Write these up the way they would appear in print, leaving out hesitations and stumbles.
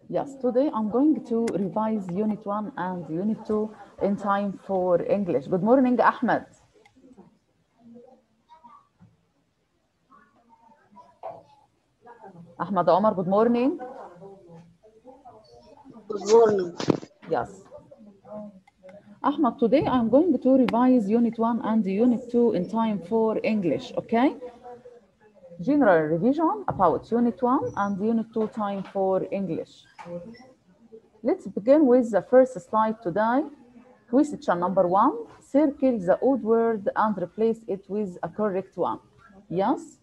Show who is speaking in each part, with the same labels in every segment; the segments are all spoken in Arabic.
Speaker 1: Yes, today I'm going to revise Unit 1 and Unit 2 in time for English. Good morning, Ahmed. Ahmed Omar, good morning.
Speaker 2: Good morning.
Speaker 1: Yes. Ahmed, today I'm going to revise Unit 1 and Unit 2 in time for English, okay? General revision about Unit 1 and Unit 2 time for English. Let's begin with the first slide today. Question number 1. Circle the odd word and replace it with a correct one. Yes?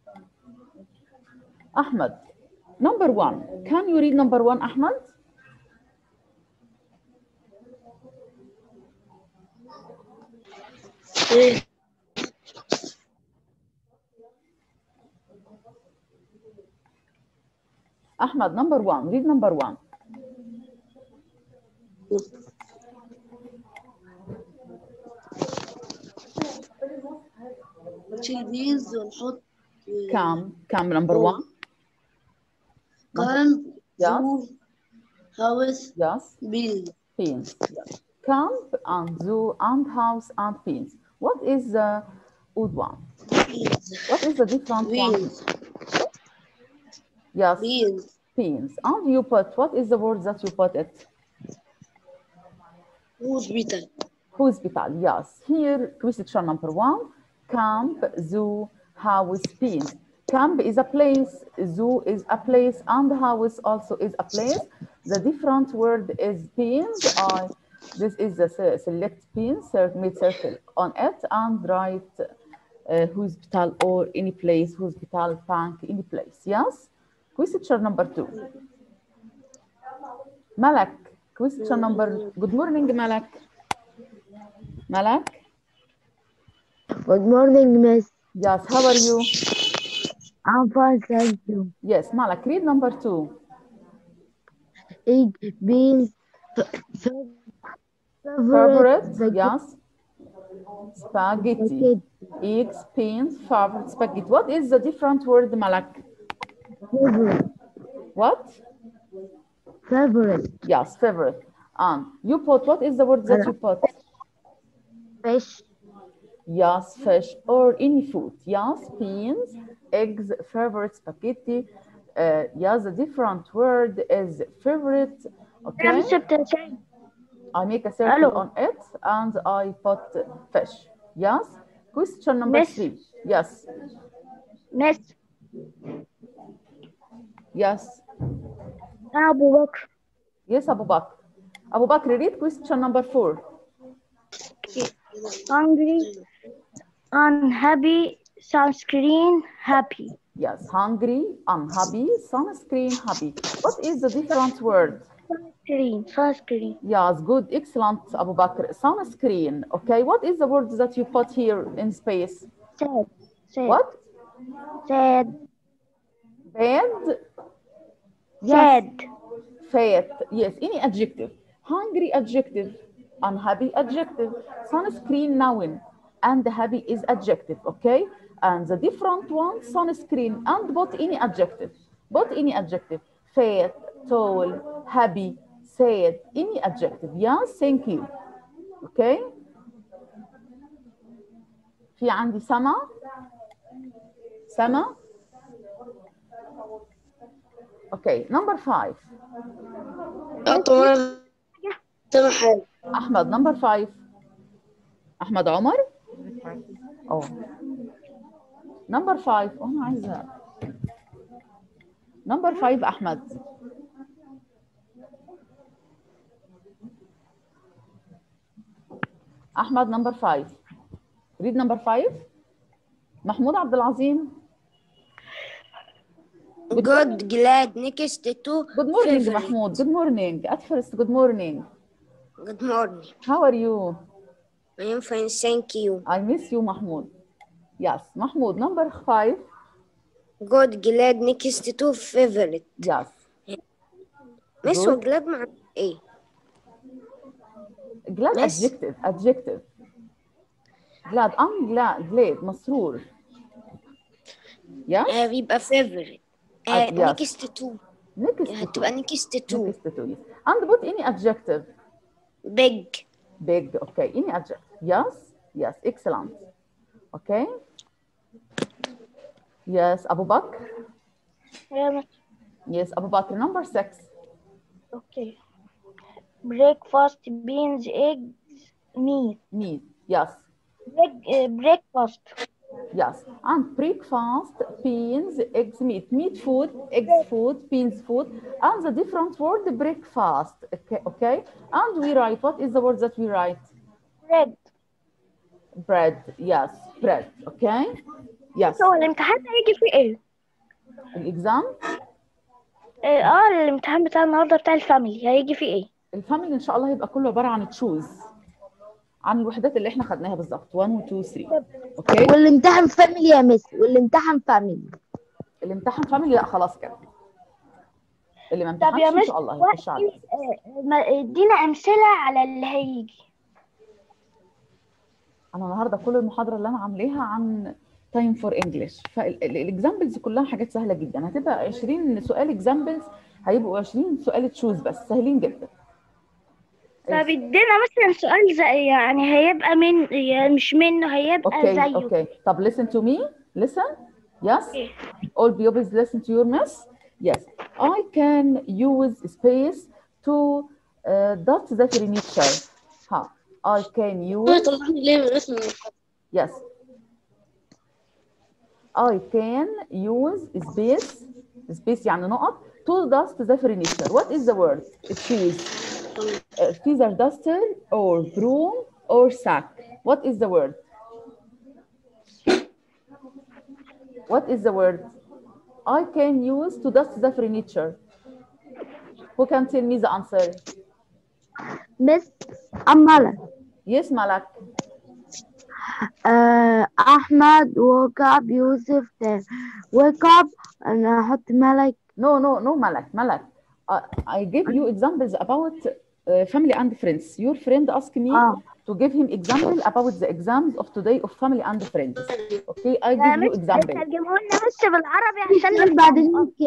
Speaker 1: Ahmed, number 1. Can you read number 1, Ahmed? Ahmed, number 1. Read number 1.
Speaker 2: نشيل بيز ونحط
Speaker 1: Come number 1.
Speaker 2: كان
Speaker 1: Yes.
Speaker 2: زو هاوس
Speaker 1: Yes.
Speaker 2: بيز
Speaker 1: Beans. Yes. Camp and zoo and house and beans. What is the odd one? What is the different one?
Speaker 2: بيز
Speaker 1: Yes.
Speaker 2: بيز
Speaker 1: Beans. And you put, what is the word that you put it?
Speaker 2: hospital
Speaker 1: Hospital. Yes. Here, question number 1. Camp, zoo, house, beans. Camp is a place, zoo is a place, and house also is a place. The different word is beans. This is the select beans, made circle on it, and write hospital or any place, hospital, bank, any place. Yes? Question number 2. Malak. Question number, good morning, Malak. Malak?
Speaker 3: Good morning, Miss.
Speaker 1: Yes, how are you?
Speaker 3: I'm fine, thank you.
Speaker 1: Yes, Malak, read number 2.
Speaker 3: Egg, beans,
Speaker 1: Favorite,
Speaker 3: spaghetti,
Speaker 1: yes. Spaghetti. Eggs, beans, favorite, spaghetti. What is the different word, Malak?
Speaker 3: favorite,
Speaker 1: What?
Speaker 3: favorite,
Speaker 1: Yes, favorite. And you put, what is the word that you put?
Speaker 3: fish,
Speaker 1: Yes, fish or any food. Yes, beans, eggs, favorite, spaghetti. Yes, the different word is favorite. Okay. I make a circle
Speaker 3: Hello.
Speaker 1: on it and I put fish. Yes. Question number
Speaker 3: Miss.
Speaker 1: 3. Yes.
Speaker 3: Miss,
Speaker 1: Yes.
Speaker 3: Abu Bakr,
Speaker 1: Yes, Abu Bakr. Abu Bakr, read question number 4.
Speaker 3: hungry, unhappy, sunscreen, happy.
Speaker 1: Yes, hungry, unhappy, sunscreen, happy. What is the different word?
Speaker 3: Sunscreen.
Speaker 1: Yes, good, excellent, Abu Bakr. Sunscreen. Okay, what is the word that you put here in space?
Speaker 3: Sad,
Speaker 1: What?
Speaker 3: sad,
Speaker 1: Bad? Yes.
Speaker 3: sad,
Speaker 1: Fat. Yes, any adjective. Hungry, adjective. Unhappy, adjective. Sunscreen, noun. And happy is adjective, okay? And the different one, sunscreen, and put any adjective. Put any adjective. Fat, tall, happy, sad, any adjective. Yes, thank you. Okay? في عندي سما. سما. Okay, number 5. Ahmed, number 5. Ahmed Omar. Oh. Number 5. Oh, أنا عايزة. Number 5, Ahmed. Ahmed, number 5. Read number 5. Mahmoud Abdelazim.
Speaker 2: good glad next to
Speaker 1: Good morning,
Speaker 2: favorite.
Speaker 1: Mahmoud. Good morning. At first, good morning.
Speaker 2: Good morning.
Speaker 1: How are you?
Speaker 2: I am fine, thank you.
Speaker 1: I miss you, Mahmoud. Yes, Mahmoud, number 5.
Speaker 2: good glad next to favorite.
Speaker 1: Yes.
Speaker 2: مس
Speaker 1: Good.
Speaker 2: وجلاد مع ايه؟
Speaker 1: glad
Speaker 2: Miss.
Speaker 1: adjective. glad, I'm glad, مسرور. Yes.
Speaker 2: بيبقى favorite.
Speaker 1: Yes.
Speaker 2: next to.
Speaker 1: next to.
Speaker 2: هتبقى next to.
Speaker 1: Next to, yes. And put any adjective.
Speaker 2: big.
Speaker 1: Big, okay. Any adjective. Yes, yes, excellent. Okay. Yes, Abu Bakr.
Speaker 3: Yeah,
Speaker 1: Yes, Abu Bakr. Number 6.
Speaker 3: okay. Breakfast, beans, eggs, meat.
Speaker 1: Meat. Yes.
Speaker 3: Breakfast.
Speaker 1: Yes. And breakfast, beans, eggs, meat. Meat food, eggs food, beans food. And the different word, breakfast. Okay, okay. And we write, what is the word that we write?
Speaker 3: Bread.
Speaker 1: Bread. Yes, bread. Okay. Yes.
Speaker 3: هو الامتحان هيجي فيه ايه؟
Speaker 1: الإكزام.
Speaker 3: الامتحان بتاع النهارده بتاع الفاميلي هيجي فيه ايه؟
Speaker 1: الفاميلي إن شاء الله هيبقى كله عبارة عن تشوز. عن الوحدات اللي احنا خدناها بالظبط 1 و 2 3. اوكي.
Speaker 4: والامتحان فاميلي يا مس، والامتحان فاميلي.
Speaker 1: الامتحان فاميلي لا خلاص كده. اللي ما
Speaker 3: طب يا
Speaker 1: امتحنش ان
Speaker 3: مس
Speaker 1: شاء الله هيخش على
Speaker 3: ادينا امثله على اللي هيجي.
Speaker 1: انا النهارده كل المحاضره اللي انا عاملاها عن تايم فور انجلش، فالاكزامبلز كلها حاجات سهله جدا. هتبقى 20 سؤال اكزامبلز، هيبقوا 20 سؤال تشوز بس، سهلين جدا.
Speaker 3: طب ادينا مثلا سؤال زي يعني هيبقى يعني مش منه، هيبقى
Speaker 1: اوكي
Speaker 3: زيه.
Speaker 1: اوكي. طب listen to me. listen. Yes.
Speaker 3: Okay.
Speaker 1: All pupils listen to your miss. Yes. I can use space to dot the furniture. ها. I can use.
Speaker 2: طلعني ليه من اسم
Speaker 1: Yes. I can use space يعني نقط to dust the furniture. What is the word? Choose. Feather duster or broom or sack. What is the word? What is the word? I can use to dust the furniture. Who can tell me the answer?
Speaker 4: مس أمالة.
Speaker 1: Yes, Malak.
Speaker 4: أحمد woke up. يوسف wake up. أنا أحط ملك.
Speaker 1: No, Malak. I give you examples about family and friends. Your friend asked me to give him example about the exams of today of family and friends. Okay, I give you example.
Speaker 3: ترجمه لنا بس بالعربي عشان
Speaker 4: بعدين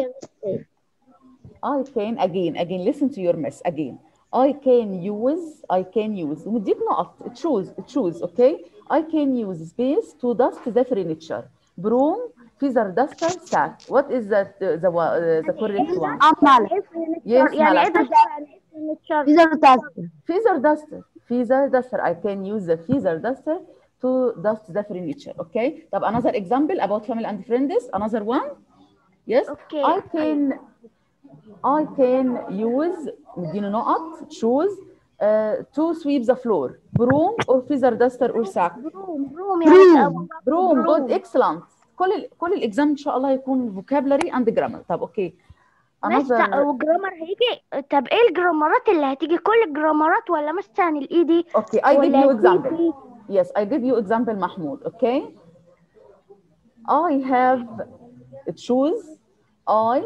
Speaker 1: I can again listen to your miss again. I can use ومديك نقط choose okay. I can use space to dust the furniture. Broom, feather duster, sack. What is the correct one?
Speaker 4: أمالة.
Speaker 1: Yes,
Speaker 3: يعني ايه
Speaker 1: Malak.
Speaker 3: ده؟
Speaker 1: Feather duster. I can use the feather duster to dust the furniture. Okay. طب another example about family and friends. Another one. Yes.
Speaker 3: Okay.
Speaker 1: I can use مدينه نقط choose to sweep the floor. Broom or feather duster or sack. Broom. Good. Excellent. كل الاكزام ان شاء الله هيكون vocabulary and grammar. طب اوكي.
Speaker 3: بس والجرامر هيجي. طب ايه الجرامرات اللي هتيجي؟ كل الجرامرات ولا مثلا الاي دي؟
Speaker 1: Okay, I give you example. Yes, I give you example, Mahmoud. Okay. I have choose. I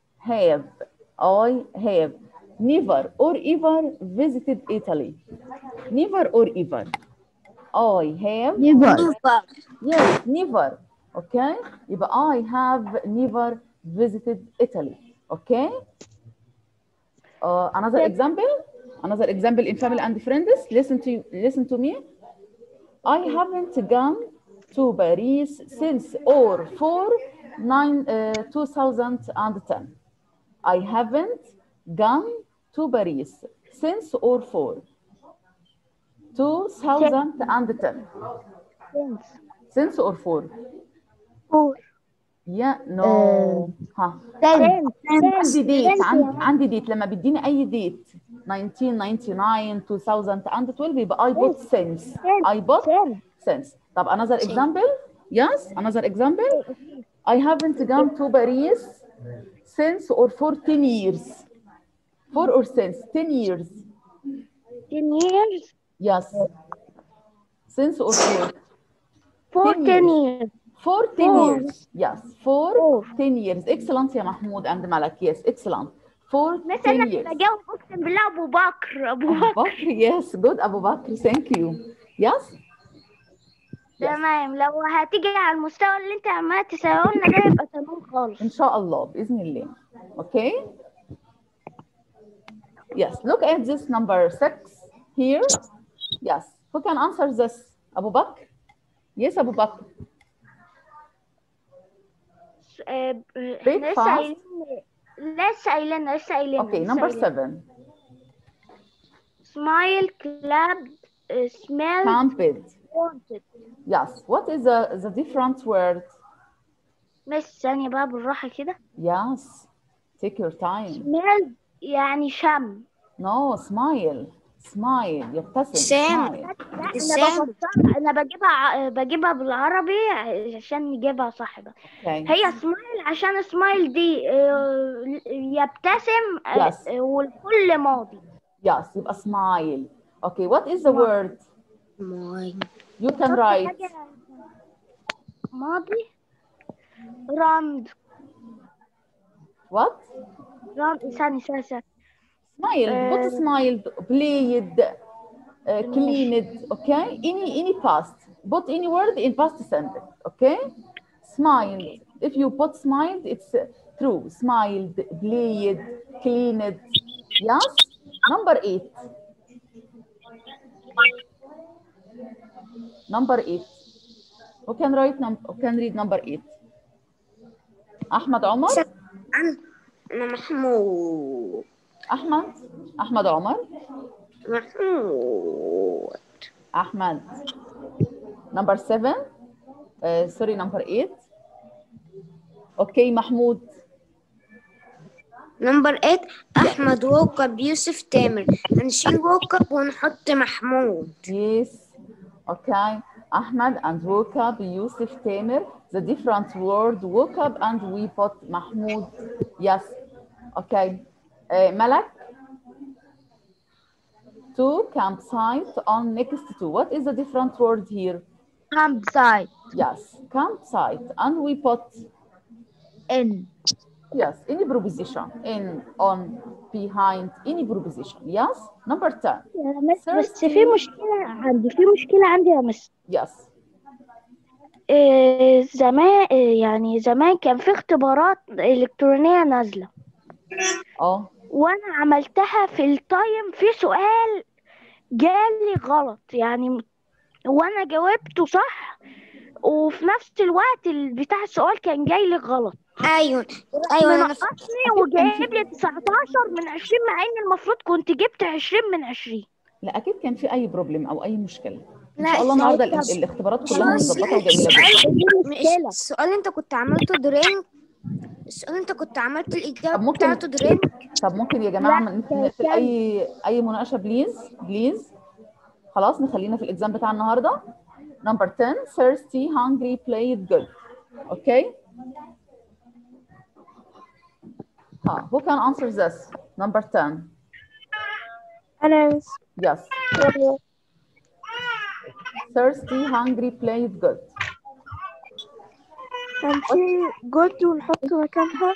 Speaker 1: have never or ever visited Italy. Never or ever. I have
Speaker 4: never.
Speaker 1: Yes, never. Okay. يبقى I have never visited Italy. Okay. Another example in family and friends. Listen to me. I haven't gone to Paris since or for 2010. I haven't gone to Paris since or for 2010. Since or for? Yeah, no. ها. عندي ديت لما بيديني اي ديت 1999 2012 يبقى I put since. طب another example. Yes, another example. I haven't gone to Paris since or for 10 years. For or since 10 years.
Speaker 3: 10 years?
Speaker 1: Yes. Since or for?
Speaker 3: For 10 years.
Speaker 1: For 10 years. Yes, for 10 years. Excellent يا محمود and Malak. Yes, excellent. For 10 years.
Speaker 3: مثلا بجاوب اقسم بالله ابو بكر.
Speaker 1: Yes, good Abu Bakr. Thank you. Yes.
Speaker 3: تمام. لو هتيجي على المستوى اللي انت عمال تساوي لنا ده يبقى تمام خالص.
Speaker 1: ان شاء الله باذن الله. Okay. Yes, look at this number 6 here. Yes, who can answer this? Abu Bakr? Yes, Abu Bakr.
Speaker 3: احنا لسه قايلين
Speaker 1: Okay, number 7.
Speaker 3: smile, clapped, smelled,
Speaker 1: Camped.
Speaker 3: wanted.
Speaker 1: Yes, what is the different word?
Speaker 3: بس ثانية بقى بالراحة كده.
Speaker 1: Yes, take your time.
Speaker 3: smelled يعني شم.
Speaker 1: No, smile. Smile, يبتسم.
Speaker 2: سام.
Speaker 1: Smile.
Speaker 2: سام.
Speaker 3: أنا بجيبها بالعربي عشان نجيبها صح بقى.
Speaker 1: Okay.
Speaker 3: هي سمايل عشان سمايل دي يبتسم
Speaker 1: Yes.
Speaker 3: والكل ماضي.
Speaker 1: Yes, يبقى smile. Okay, what is the word? You can write.
Speaker 3: ماضي. round.
Speaker 1: What?
Speaker 3: round ثانية.
Speaker 1: Smiled. Put smiled, played, cleaned. Okay. Any past. Put any word in past sentence. Okay. Smiled. If you put smiled, it's true. Smiled, played, cleaned. Yes. Number 8. Number 8. Who can write who can read number 8? Ahmad Omar.
Speaker 2: أنا محمود.
Speaker 1: Ahmad Omar.
Speaker 2: محمود.
Speaker 1: Ahmad. Number 7. Sorry, number 8. Okay, Mahmoud.
Speaker 2: Number 8 أحمد woke up يوسف تامر. هنشيل woke up ونحط محمود.
Speaker 1: Yes. Okay. Ahmad and woke up Yusuf Tamer. The different word woke up and we put Mahmoud. Yes. Okay. Malak. To campsite on next to. What is the different word here?
Speaker 4: campsite.
Speaker 1: Yes. Campsite. And we put
Speaker 4: in.
Speaker 1: yes. Any preposition. In, on, behind. Any preposition. Yes. Number 10.
Speaker 3: بس في مشكلة عندي يا مس.
Speaker 1: Yes.
Speaker 3: زمان يعني زمان كان في اختبارات إلكترونية نازلة. وأنا عملتها في التايم في سؤال جالي غلط يعني وأنا جاوبته صح وفي نفس الوقت بتاع السؤال كان جاي لي غلط.
Speaker 2: أيوة
Speaker 3: نقصني وجايب لي 19 من 20 مع إن المفروض كنت جبت 20 من 20.
Speaker 1: لا اكيد كان في اي بروبلم او اي مشكله. ان
Speaker 2: لا،
Speaker 1: شاء الله النهارده الاختبارات كلها متظبطه وجميله جدا.
Speaker 2: السؤال انت كنت عملته درينك. السؤال انت كنت عملت الاجابه
Speaker 1: ممكن
Speaker 2: بتاعته درينك.
Speaker 1: طب ممكن يا جماعه نقفل اي مناقشه بليز. خلاص نخلينا في الاكزام بتاع النهارده. Number 10 thirsty hungry played good. Okay. Who can answer this? Number 10.
Speaker 3: أنا
Speaker 1: Yes. Thirsty hungry played good.
Speaker 3: هنشيل جود ونحط مكانها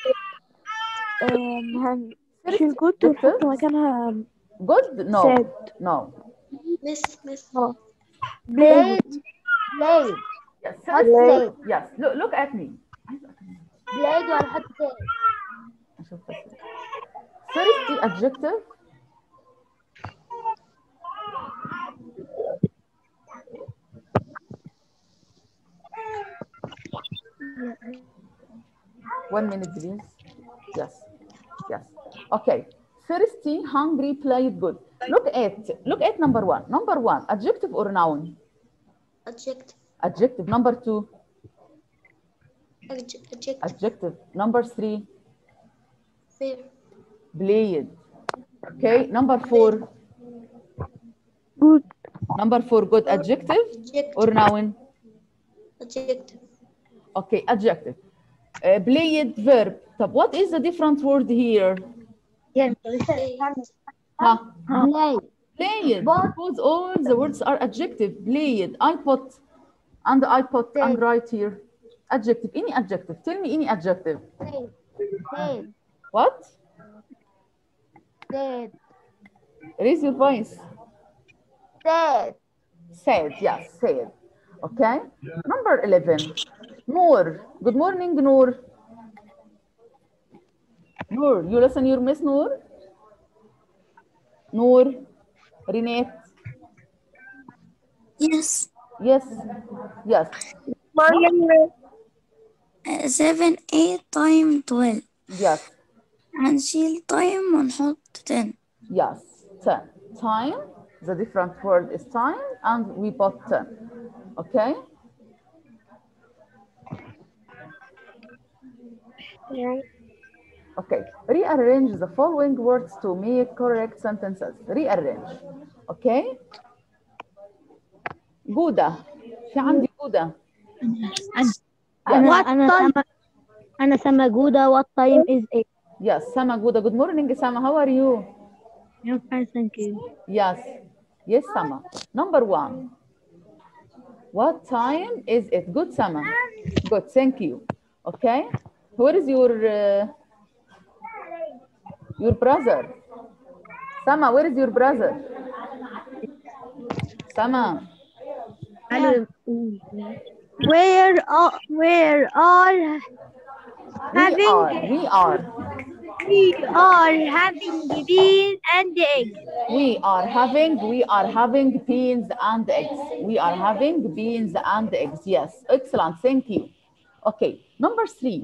Speaker 3: هنشيل جود ونحط مكانها
Speaker 1: good. No.
Speaker 3: sad.
Speaker 1: No.
Speaker 2: مس
Speaker 3: played.
Speaker 1: Yes. Thirsty. Yes. Look at me.
Speaker 3: played وهنحط sad.
Speaker 1: أشوف بس. Thirsty adjective. One minute, please. Yes. Okay. Thirsty, hungry, played good. Look at number 1. Number 1, adjective or noun? Adjective. Number 2. Adjective. Number 3. Played. Okay. Number 4.
Speaker 3: good.
Speaker 1: Number 4, good. Adjective or noun?
Speaker 2: Adjective.
Speaker 1: Okay, adjective. Played, verb. طب what is the different word here? Played. Because all the words are adjective. Played. I put and write here. Adjective. Any adjective. Tell me any adjective. What? Raise your voice. Sad. Yes, sad. Okay. Number 11. Noor. Good morning, Noor. Noor, you listen your Miss Noor? نور. رينات.
Speaker 5: Yes.
Speaker 1: Yes. Yes.
Speaker 5: 7 8 times 12.
Speaker 1: Yes.
Speaker 5: هنشيل time ونحط 10.
Speaker 1: Yes. 10. Time. The different word is time, and we put 10. Okay. Okay. Rearrange the following words to make correct sentences. Rearrange. Okay. جودة. في عندي جودة.
Speaker 6: أنا سما جودة. What time is it?
Speaker 1: Yes, Sama Guda. Good morning, Sama. How are you?
Speaker 6: I'm fine, thank you.
Speaker 1: Yes. Yes, Sama. Number 1. What time is it? Good, Sama. Good, thank you. Okay. Where is your brother? Sama, where is your brother? Sama.
Speaker 6: Where are having beans and eggs.
Speaker 1: We are having beans and eggs. We are having beans and eggs. Yes, excellent. Thank you. Okay, number 3.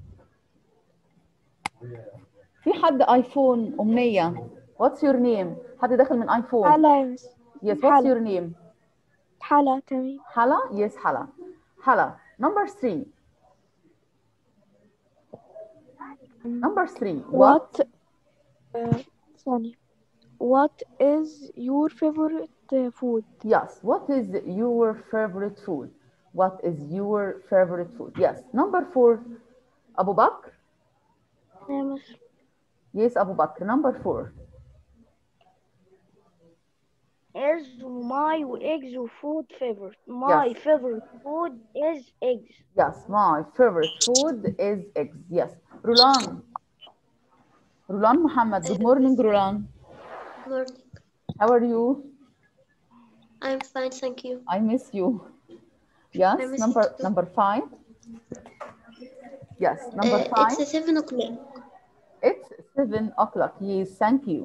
Speaker 1: في حد ايفون أمنية. What's your name? حد داخل من ايفون.
Speaker 7: حلا.
Speaker 1: Yes, what's your name?
Speaker 7: حلا. تمام.
Speaker 1: حلا. Yes, حلا. حلا. Number 3. Number 3.
Speaker 7: What is your favorite food?
Speaker 1: Yes. What is your favorite food? What is your favorite food? Yes. Number 4. Abu Bakr. Yes, Abu Bakr. Number 4.
Speaker 3: Is my eggs food favorite? My favorite food is eggs.
Speaker 1: Yes, my favorite food is eggs. Yes. Rulan. Rulan Muhammad. Good morning, Rulan.
Speaker 8: Morning.
Speaker 1: How are you?
Speaker 8: I'm fine, thank you.
Speaker 1: I miss you. Yes, number 5. Yes, number 5.
Speaker 8: It's 7 o'clock.
Speaker 1: It's 7 o'clock. Yes, thank you.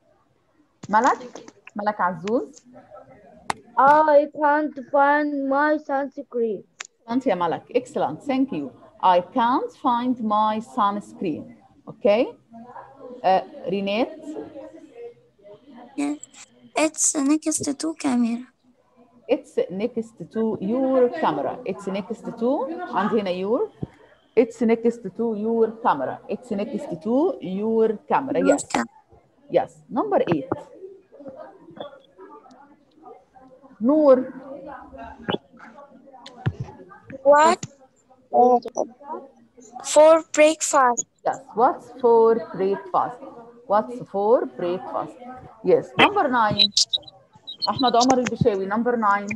Speaker 1: Malak Azuz.
Speaker 4: I can't find my sunscreen.
Speaker 1: Excellent, ya Malak. Excellent. Thank you. I can't find my sunscreen. Okay. Renate.
Speaker 5: Yes. It's next to camera.
Speaker 1: It's next to your camera. It's next to. عندي هنا your. It's next to your camera. It's next to your camera. Yes. Yes. Number 8. Noor.
Speaker 7: What for breakfast?
Speaker 1: Yes. What's for breakfast? What's for breakfast? Yes. Number 9. Ahmed Omar al-Bishawi. Number 9.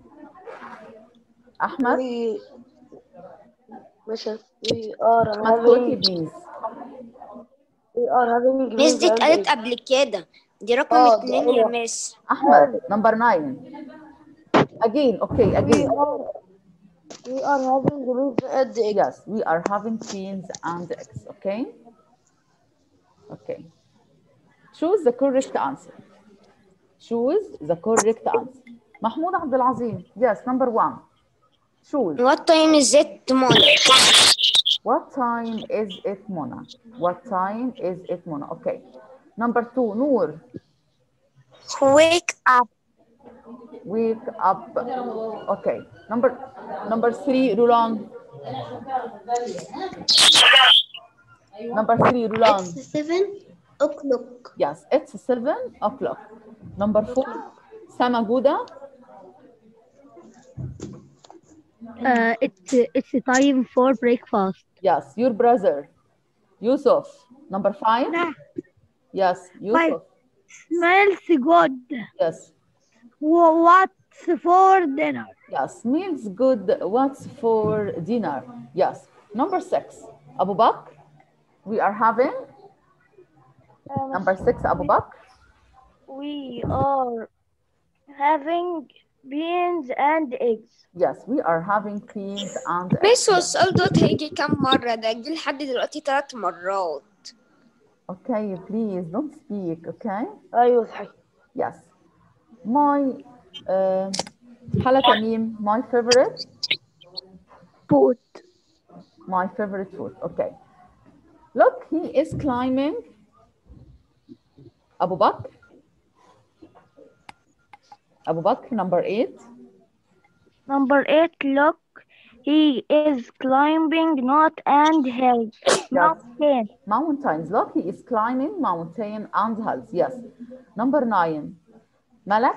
Speaker 1: Ahmed.
Speaker 7: We are having
Speaker 2: مس دي اتقالت قبل كده. دي رقم 2 يا مس.
Speaker 1: أحمد. Number 9. Again. Okay. Again.
Speaker 7: We are having beans and eggs.
Speaker 1: Yes. We are having beans and eggs. Okay. Okay. Choose the correct answer. Choose the correct answer. Mahmoud Abdul Azim. Yes. Number 1. Choose.
Speaker 2: What time is it, Mona?
Speaker 1: What time is it, Mona? What time is it, Mona? Okay. Number 2, Noor.
Speaker 7: Wake up.
Speaker 1: Wake up. Okay. Number 3, Rulan. Number 3, Rulan.
Speaker 8: It's 7 o'clock.
Speaker 1: Yes, it's 7 o'clock. Number 4, Sama Guda.
Speaker 6: It's time for breakfast.
Speaker 1: Yes, your brother, Yusuf. Number 5. Yes, Yusuf.
Speaker 6: Smells good.
Speaker 1: Yes.
Speaker 6: What's for dinner?
Speaker 1: Yes, smells good. What's for dinner? Yes. Number 6, Abu Bakr. We are having. Number 6, Abu Bakr.
Speaker 3: We are having beans and eggs.
Speaker 1: Yes, we are having beans and eggs.
Speaker 2: مس هو السؤال دوت هيجي كام مرة؟ ده جه لحد دلوقتي 3 مرات.
Speaker 1: Okay, please don't speak. Okay.
Speaker 7: أيوة صحيح.
Speaker 1: Yes. My حلا تميم. My favorite.
Speaker 4: food.
Speaker 1: My favorite food. Okay. Look, he is climbing. Abu Bakr. Abu Bakr, number 8.
Speaker 3: Number 8, look, he is climbing not and hills. Mountain.
Speaker 1: Mountains. Look, he is climbing mountain and hills. Yes. Number 9. Malak.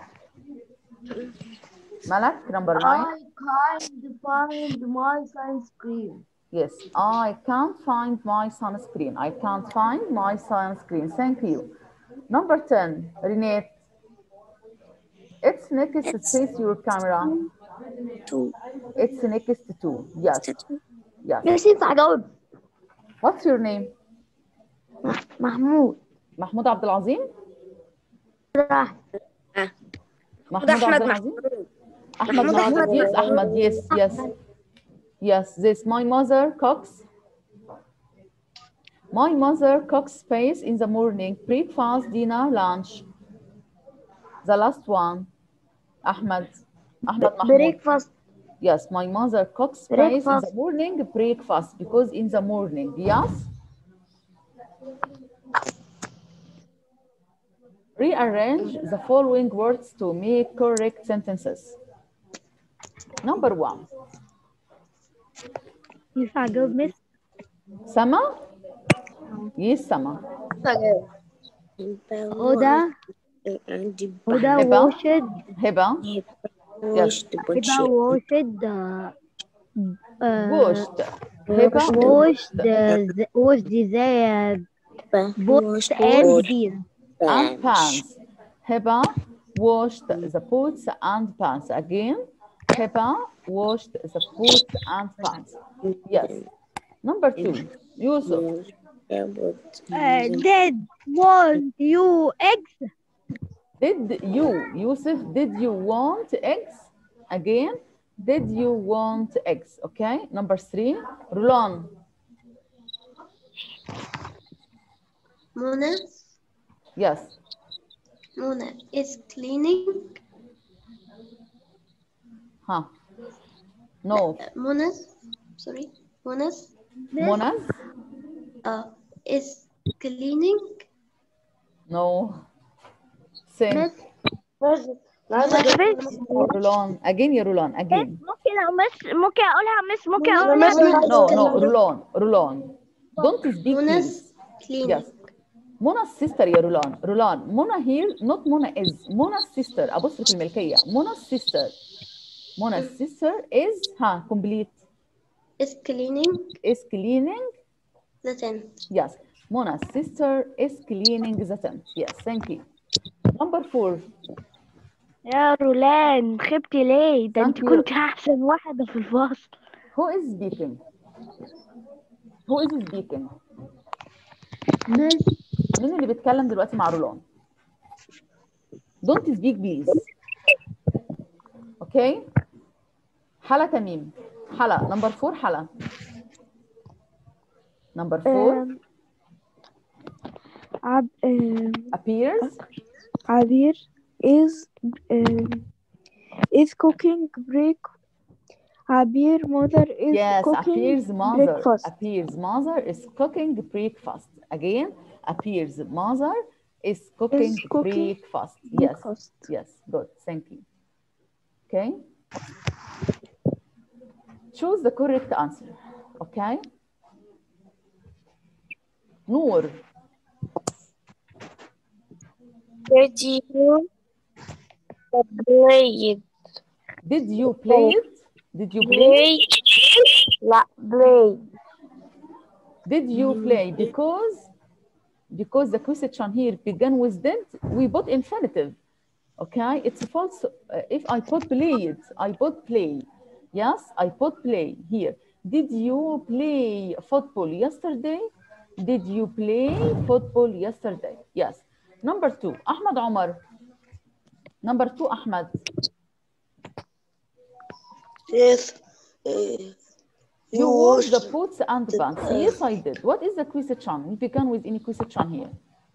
Speaker 1: Malak, number 9.
Speaker 4: I can't find my sunscreen.
Speaker 1: Yes, I can't find my sunscreen. I can't find my sunscreen. Thank you. Number 10, Renate. It's next to face your camera.
Speaker 5: 2.
Speaker 1: It's next to. Yes. Yes.
Speaker 4: بس ينفع أجاوب.
Speaker 1: What's your name?
Speaker 4: محمود.
Speaker 1: محمود عبد العظيم؟
Speaker 4: راح.
Speaker 1: محمود عبد العظيم؟ أحمد محمود. Yes, Ahmed. Yes, yes. Yes, this. My mother cooks. My mother cooks space in the morning. Breakfast, dinner, lunch. The last one. Ahmed. Ahmed Mahmoud.
Speaker 4: Breakfast.
Speaker 1: Yes, my mother cooks space in the morning. Breakfast, because in the morning. Yes. Rearrange the following words to make correct sentences. Number 1.
Speaker 6: ينفع أجاوب مس؟
Speaker 1: Sama? Yes, Sama.
Speaker 4: هدى. هدى واشد.
Speaker 1: Heba. Yes.
Speaker 4: هدى واشد.
Speaker 1: Washed. Heba.
Speaker 4: واشد زي boots and beans.
Speaker 1: And pants. Heba washed the boots and pants. Again, Heba washed the boots and pants. Yes. Number 2, Yusuf.
Speaker 6: Did want you eggs?
Speaker 1: Did you, Yusuf, did you want eggs? Again, did you want eggs? Okay. Number 3, Rulon.
Speaker 8: Mona.
Speaker 1: Yes.
Speaker 8: Mona is cleaning.
Speaker 1: Huh. No.
Speaker 8: Mona's. Sorry. Mona's.
Speaker 1: Mona's?
Speaker 8: Is cleaning.
Speaker 1: No. Same. Rulon. Again, يا Rulon. Again.
Speaker 3: ممكن أقولها مس. ممكن أقولها
Speaker 1: No, no. Rulon. Rulon. Don't speak
Speaker 8: Mona's
Speaker 1: please.
Speaker 8: cleaning.
Speaker 1: Yes. Mona's sister يا Rulon. Rulon. Mona here, not Mona is. Mona's sister. أبصرف الملكية. Mona's sister. Mona's sister is, complete.
Speaker 8: Is cleaning.
Speaker 1: Is cleaning.
Speaker 8: The tent.
Speaker 1: Yes. Mona's sister is cleaning the tent. Yes, thank you. Number 4.
Speaker 3: يا رولان خبتي ليه؟ ده انت
Speaker 1: Thank you.
Speaker 3: كنت أحسن واحدة في الفصل.
Speaker 1: Who is speaking? Who is speaking? مين اللي بيتكلم دلوقتي مع رولان؟ Don't speak please. Okay. حلا تميم. حلا. Number 4 حلا. Number 4. Appears.
Speaker 9: عبير is cooking break. عبير mother is
Speaker 1: Yes,
Speaker 9: cooking
Speaker 1: appears mother.
Speaker 9: breakfast.
Speaker 1: Appears mother is cooking breakfast. Again, appears mother is cooking breakfast. Yes.
Speaker 9: breakfast.
Speaker 1: Yes, good. Thank you. Okay. Choose the correct answer. Okay. Noor.
Speaker 10: Did you play it?
Speaker 1: Did you play it? Did you play?
Speaker 10: لا play.
Speaker 1: Did you play? Because the question here began with did, we put infinitive. Okay, it's false. If I put played, I put play. Yes, I put play here. Did you play football yesterday? Did you play football yesterday? Yes. Number 2, Ahmed Omar. Number 2, Ahmed.
Speaker 7: Yes.
Speaker 1: You wash the pots and pans. Yes, I did. What is the question? We began with any question here.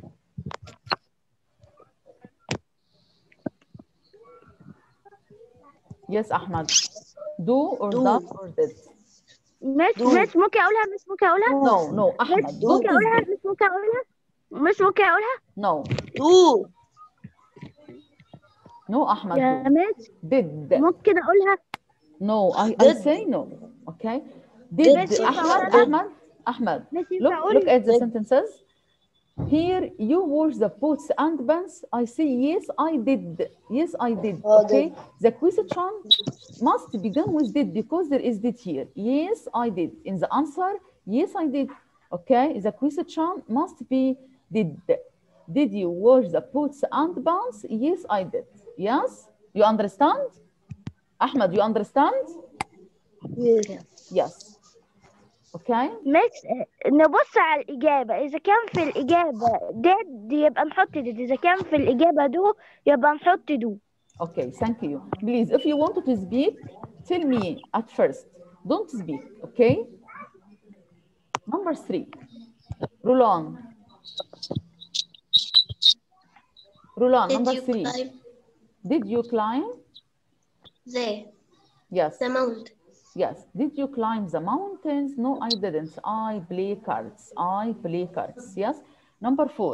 Speaker 1: Yes, Ahmad. Do or does or did?
Speaker 3: مش ممكن أقولها
Speaker 1: No, Ahmad.
Speaker 3: ممكن أقولها مش ممكن أقولها
Speaker 1: No.
Speaker 7: Do.
Speaker 1: No, Ahmad.
Speaker 3: يا
Speaker 1: do.
Speaker 3: مس
Speaker 1: Did.
Speaker 3: ممكن أقولها
Speaker 1: No, I say no. Okay. Did. Ahmad. Look at the sentences. Here you wash the pots and pans. I say yes, I did. Yes, I did. Okay. The question must begin with did because there is did here. Yes, I did. In the answer, yes, I did. Okay. The question must be did. Did you wash the pots and pans? Yes, I did. Yes. You understand? Ahmad, you understand? Yes. Okay.
Speaker 3: مش نبص على الإجابة. إذا كان في الإجابة did يبقى نحط did. إذا كان في الإجابة do يبقى نحط do.
Speaker 1: Okay, thank you. Please, if you wanted to speak, tell me at first. Don't speak, okay? Number 3. Roland. Roland, number 3. Did you climb? Yes.
Speaker 8: The mount.
Speaker 1: Yes. Did you climb the mountains? No, I didn't. I play cards. I play cards. Yes. Number 4.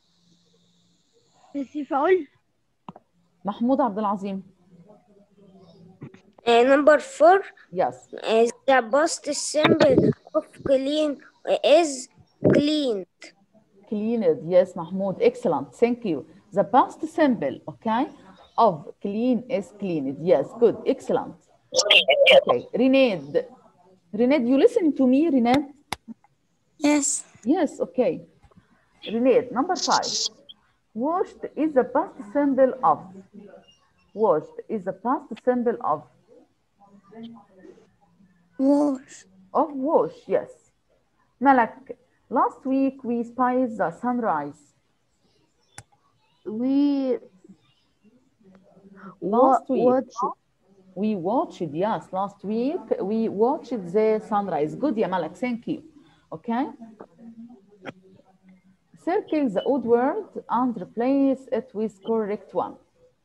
Speaker 3: نسيف أقول.
Speaker 1: محمود عبد العظيم.
Speaker 2: Number 4.
Speaker 1: Yes.
Speaker 2: The past simple of clean is cleaned.
Speaker 1: Cleaned. Yes, Mahmoud. Excellent. Thank you. The past simple, okay, of clean is cleaned. Yes, good. Excellent. Okay. Rened, you listen to me, Rened?
Speaker 5: Yes.
Speaker 1: Yes, okay. Rened, number 5. Washed is the past simple of. Washed is the past simple of.
Speaker 5: Wash.
Speaker 1: Of wash, yes. Malak, last week we spied the sunrise. Last week. We watched, yes, last week we watched the sunrise. Good, yeah, Malak, thank you. Okay. Circle the odd word and replace it with correct one.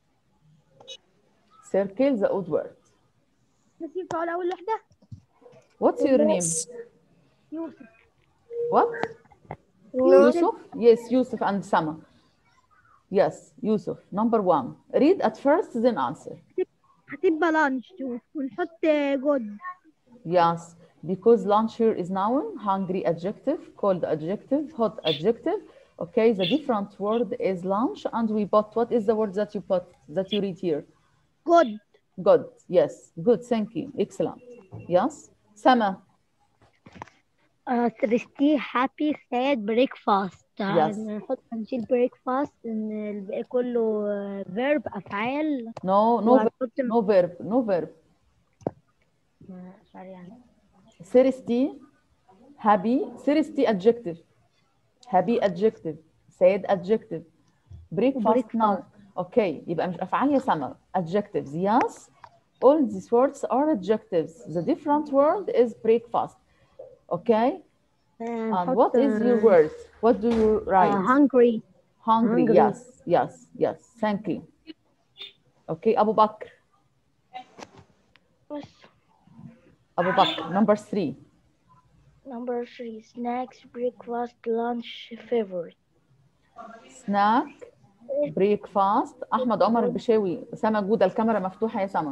Speaker 1: Circle the odd word.
Speaker 3: نسيف أقول أول واحدة.
Speaker 1: What's your name?
Speaker 3: يوسف.
Speaker 1: What? Yusuf? Yes, Yusuf and Sama. Yes, Yusuf. Number 1. Read at first, then answer.
Speaker 3: هتبقى lunch ونحط good.
Speaker 1: Yes, because lunch here is noun, hungry adjective, cold adjective, hot adjective. Okay, the different word is lunch, and we put, what is the word that you put, that you read here?
Speaker 3: Good.
Speaker 1: Good, yes, good, thank you, excellent. Yes, Sama.
Speaker 6: thirsty, happy, sad, breakfast.
Speaker 1: Yes.
Speaker 6: هنشيل breakfast إن الباقي كله verb أفعال.
Speaker 1: No verb. Thirsty, happy, thirsty adjective, happy adjective, sad adjective, breakfast noun. Okay, يبقى مش أفعال يا سما. Adjectives, yes. All these words are adjectives. The different word is breakfast. Okay. And what is your word? What do you write?
Speaker 6: Hungry.
Speaker 1: Hungry. Yes. Thank you. Okay, Abu Bakr. Abu Bakr, number 3.
Speaker 3: Number 3. Snacks, breakfast, lunch, favorite.
Speaker 1: Snack, breakfast. أحمد عمر البشاوي. سما جودة، الكاميرا مفتوحة يا سما.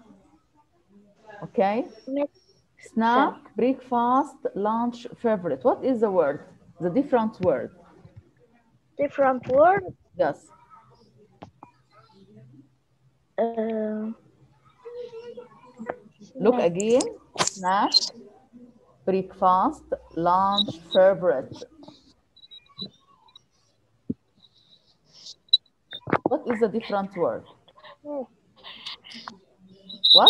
Speaker 1: Okay. Snack, breakfast, lunch, favorite. What is the word? The different word.
Speaker 3: Different word?
Speaker 1: Yes. Look again. Snack, breakfast, lunch, favorite. What is the different word? What?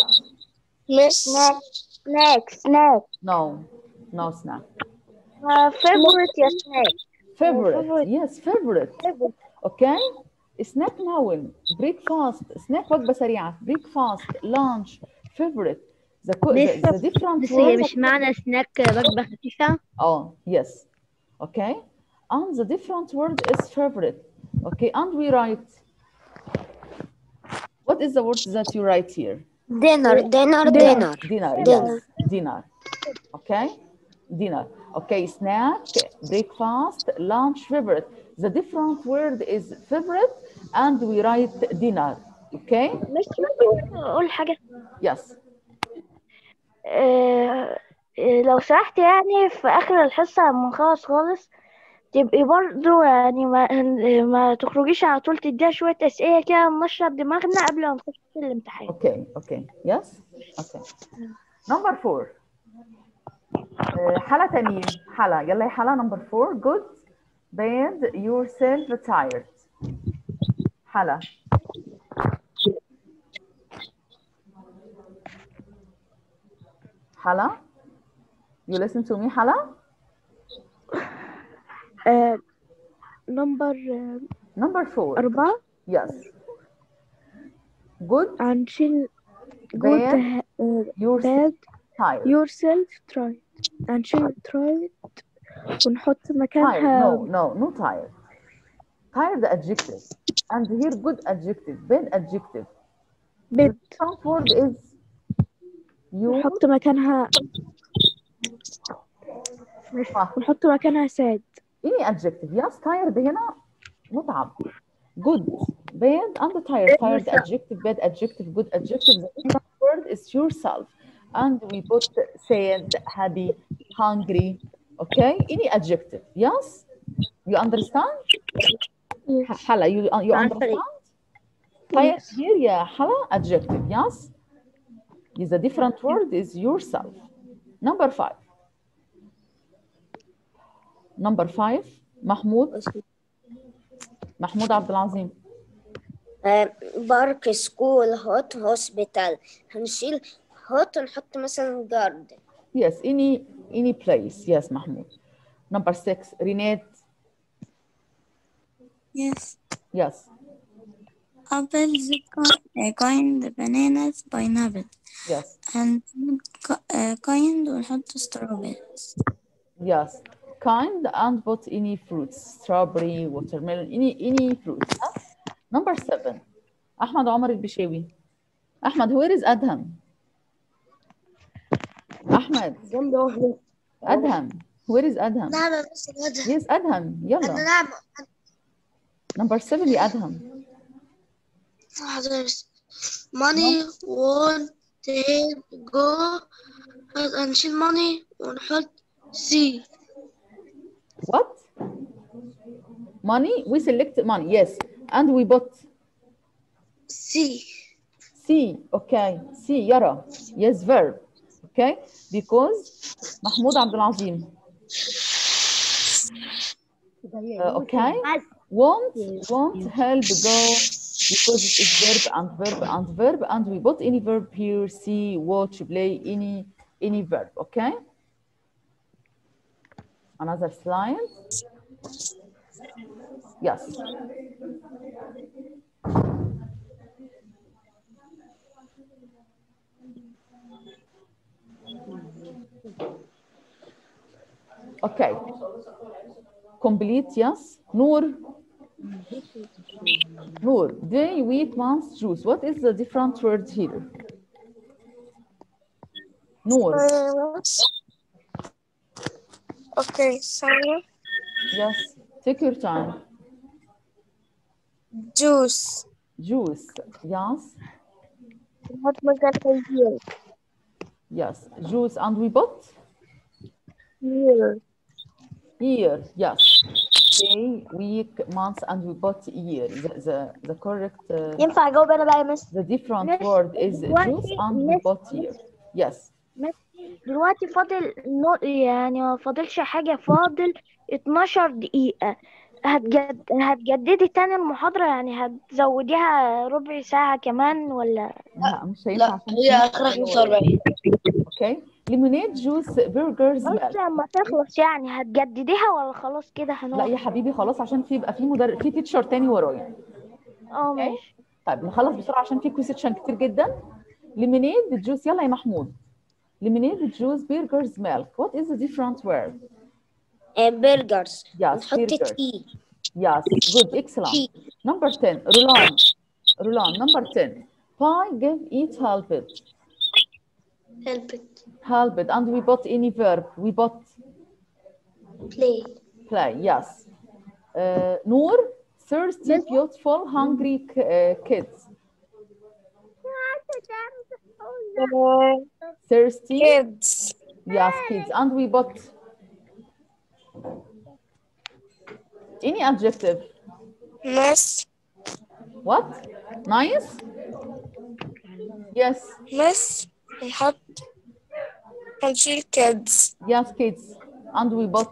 Speaker 3: Snack.
Speaker 1: No snack.
Speaker 3: Favorite, yes, snack.
Speaker 1: Favorite. Yes, favorite. Okay. Snack noun. Breakfast. Snack وجبة سريعة. Breakfast, lunch, favorite.
Speaker 6: Miss
Speaker 1: different
Speaker 6: بس هي
Speaker 1: words.
Speaker 6: مش معنى سناك وجبة خفيفة.
Speaker 1: Yes. Okay. And the different word is favorite. Okay. And we write. What is the word that you write here?
Speaker 2: dinner.
Speaker 1: Dinner.
Speaker 2: Dinner.
Speaker 1: Yes. Dinner. Okay. Dinner. Okay. Snack, breakfast, lunch, favorite. The different word is favorite, and we write dinner. Okay.
Speaker 3: مش اقول حاجه.
Speaker 1: Yes.
Speaker 3: لو سمحت يعني في اخر الحصه لما نخلص خالص تبقي برضو يعني ما تخرجيش على طول، تديها شويه اسئله كده ننشط دماغنا قبل ما نخش في الامتحان.
Speaker 1: Okay. Yes. Okay. Number 4. حلا تانيين. حلا يلا يا حلا. Number 4. Good, bad, yourself, tired. حلا. حلا. You listen to me, حلا.
Speaker 9: Number
Speaker 1: 4.
Speaker 9: 4.
Speaker 1: Yes. Good,
Speaker 9: هنشيل
Speaker 1: bad,
Speaker 9: bad,
Speaker 1: tired.
Speaker 9: yourself, tried. هنشيل tried ونحط
Speaker 1: Tired.
Speaker 9: مكانها
Speaker 1: No tired. Tired adjective. And here good adjective, bad adjective.
Speaker 9: bad.
Speaker 1: Some word is you.
Speaker 9: ونحط مكانها ونحط مكانها sad.
Speaker 1: Any adjective. Yes, tired هنا متعب. Good, bad, and tired. Tired adjective, bad adjective, good adjective. The word is yourself. And we put sad, happy, hungry. Okay? Any adjective. Yes? You understand? Hala, you understand? Tired here, yeah, hala, adjective. Yes? Is a different word is yourself. Number 5. Number 5. محمود عبد العظيم.
Speaker 2: بارك، سكول، هوت، هوسبيتال. هنشيل هوت ونحط مثلا جارد.
Speaker 1: Yes, any place. Yes, محمود. Number 6. Renate. Yes.
Speaker 5: Apples, kind, bananas, pineapple.
Speaker 1: Yes.
Speaker 5: And kind ونحط strawberries.
Speaker 1: Yes. Kind and put any fruits. Strawberry, watermelon, any fruits. Huh? Number 7. أحمد عمر البشاوي. أحمد, where is Adham? أحمد. Adham. Where is Adham?
Speaker 8: نعم يا مستر أدهم.
Speaker 1: Yes, Adham. يلا.
Speaker 8: نعم.
Speaker 1: Number 7 يا أدهم.
Speaker 8: money, one, ten, go. هنشيل money ونحط C.
Speaker 1: What? Money? We select money. Yes. And we put
Speaker 8: C.
Speaker 1: Okay. C. يرى. Yes, verb. Okay. Because محمود عبد العظيم. Okay. Won't help go because it is verb and we put any verb here. See, watch, play, any verb. Okay. Another slide. Yes. Okay. Complete, yes. Noor. Day, week, month, choose. What is the different word here? Noor.
Speaker 10: Okay, sorry.
Speaker 1: Yes, take your time.
Speaker 10: Juice.
Speaker 1: Yes.
Speaker 10: What مكانها here?
Speaker 1: Yes, juice, and we put? Year, yes. Day, week, month, and we put year. The correct.
Speaker 6: ينفع أجاوب أنا بقى يا مس؟
Speaker 1: The different word is juice and we put year. Yes.
Speaker 3: دلوقتي فاضل يعني ما فاضلش حاجة، فاضل 12 دقيقة. هتجددي تاني المحاضرة، يعني هتزوديها ربع ساعة كمان ولا؟
Speaker 1: لا مش هينفع.
Speaker 7: لا هي آخرها 45.
Speaker 1: اوكي. ليمونيد، جوس، برجرز،
Speaker 3: بس لما تخلص يعني هتجدديها ولا خلاص كده هنقعد؟
Speaker 1: لا يا حبيبي خلاص، عشان يبقى في تيتشر تاني ورايا.
Speaker 3: ماشي.
Speaker 1: طيب نخلص بسرعة عشان في كويستشن كتير جدا. ليمونيد، جوس، يلا يا محمود. lemonade, juice, burgers, milk. What is the different word?
Speaker 2: burgers.
Speaker 1: Yes,
Speaker 2: نحط
Speaker 1: burgers.
Speaker 2: tea.
Speaker 1: Yes, good, excellent. Number 10, Roland. Roland, number 10. Buy, give, eat, help it.
Speaker 8: Help it.
Speaker 1: Help it. And we put any verb. We put
Speaker 8: Play.
Speaker 1: play, yes. Noor, thirsty, beautiful, hungry kids. Thirsty.
Speaker 10: Kids.
Speaker 1: Yes, kids. And we put any adjective.
Speaker 10: Miss.
Speaker 1: What? Nice? Yes.
Speaker 10: Miss. نحط هنشيل kids.
Speaker 1: Yes, kids. And we put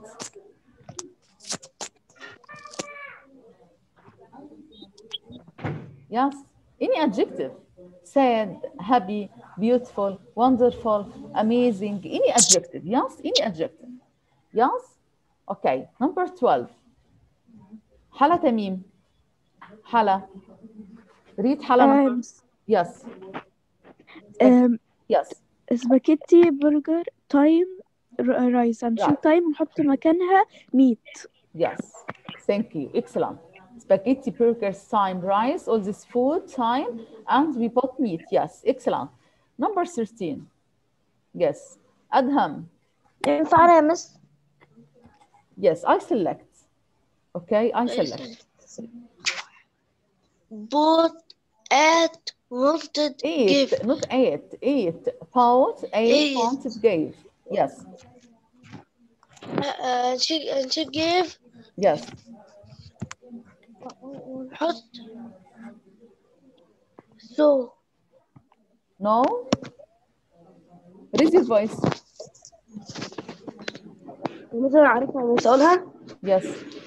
Speaker 1: yes, any adjective. Sad, happy, beautiful, wonderful, amazing, any adjective. Yes, any adjective. Yes? Okay, number 12. Hala Tamim. Hala. Read Hala. Yes. Yes.
Speaker 9: سباكيتي برجر تايم رايس هنشيل تايم ونحط مكانها ميت.
Speaker 1: Yes. Thank you. Excellent. Spaghetti, burgers, time, rice, all this food, time, and we put meat. Yes. Excellent. Number 13. Yes. Adham.
Speaker 7: ينفع أنا يا مس؟
Speaker 1: Yes, I select. Okay, I select.
Speaker 8: Bought, ate, wanted, give.
Speaker 1: Not ate. Ate. Bought, ate, wanted, gave. Yes.
Speaker 8: she gave.
Speaker 1: Yes.
Speaker 8: نحط so.
Speaker 1: No. Raise your voice.
Speaker 7: مثلا عارفها مش أقولها؟
Speaker 1: Yes.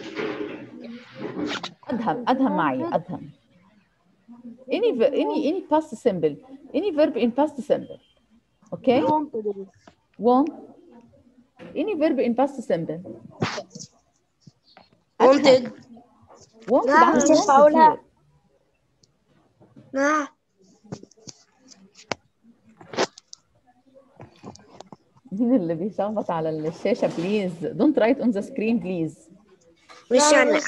Speaker 1: أدهم معي أدهم. Any past simple. Any verb in past simple. Okay? Want. Any verb in past simple.
Speaker 8: Wanted.
Speaker 1: Wanted.
Speaker 7: نعم مش هقولها.
Speaker 8: نعم.
Speaker 1: مين اللي بيشخبط على الشاشة please? Don't write on the screen please.
Speaker 2: مش أنا.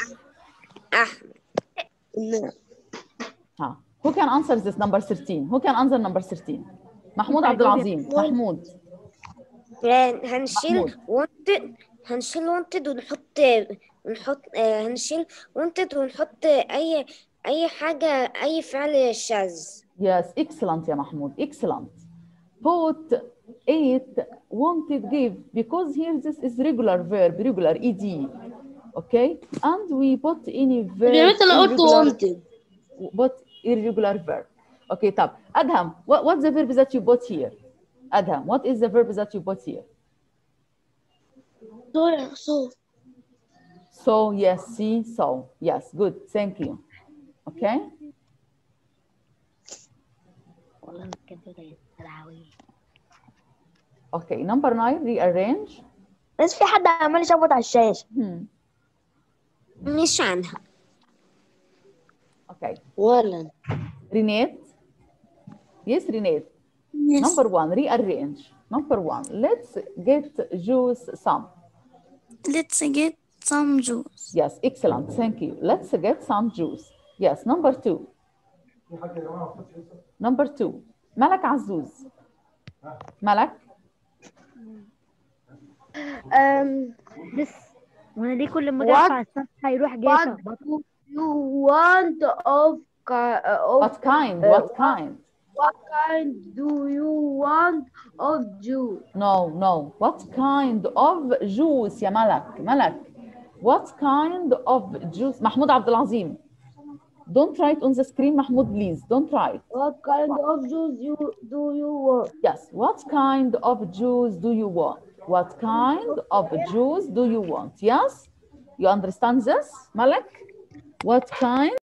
Speaker 2: أحمد.
Speaker 1: ها. Who can answer this number 13? Who can answer number 13? محمود عبد العظيم. محمود.
Speaker 2: هنشيل wanted. هنشيل wanted ونحط هنشيل wanted ونحط أي حاجة أي فعل شاذ.
Speaker 1: Yes, excellent يا محمود. Excellent. Put, ate, wanted, give, because here this is regular verb, regular ed. Okay, and we put any verb.
Speaker 8: أنا قلت wanted.
Speaker 1: But irregular verb. Okay, طب Adham, what's the verb that you put here? Adham, what is the verb that you put here? So, yes, see, so. Yes, good, thank you. Okay? Okay, number 9, rearrange.
Speaker 7: بس في حد عمال يشوت على الشاشة.
Speaker 2: مش عنها.
Speaker 1: Okay.
Speaker 7: ولا.
Speaker 1: Renate. Yes, Renate.
Speaker 5: Yes.
Speaker 1: Number 1, rearrange. Number 1, let's get juice some.
Speaker 5: Let's get some juice.
Speaker 1: Yes, excellent. Thank you. Let's get some juice. Yes, number 2. Number 2. ملك عزوز. ملك.
Speaker 6: بس وانا ليه كل ما ارفع الصفحه يروح جاي يخبط؟
Speaker 4: You want of
Speaker 1: What kind? What kind?
Speaker 4: What kind do you want of juice?
Speaker 1: No, no. What kind of juice يا ملك؟ ملك. What kind of juice? محمود عبد العظيم. Don't write on the screen, Mahmoud, please. Don't write.
Speaker 4: What kind of juice do you want?
Speaker 1: Yes. What kind of juice do you want? What kind of juice do you want? Yes? You understand this, Malak? What kind?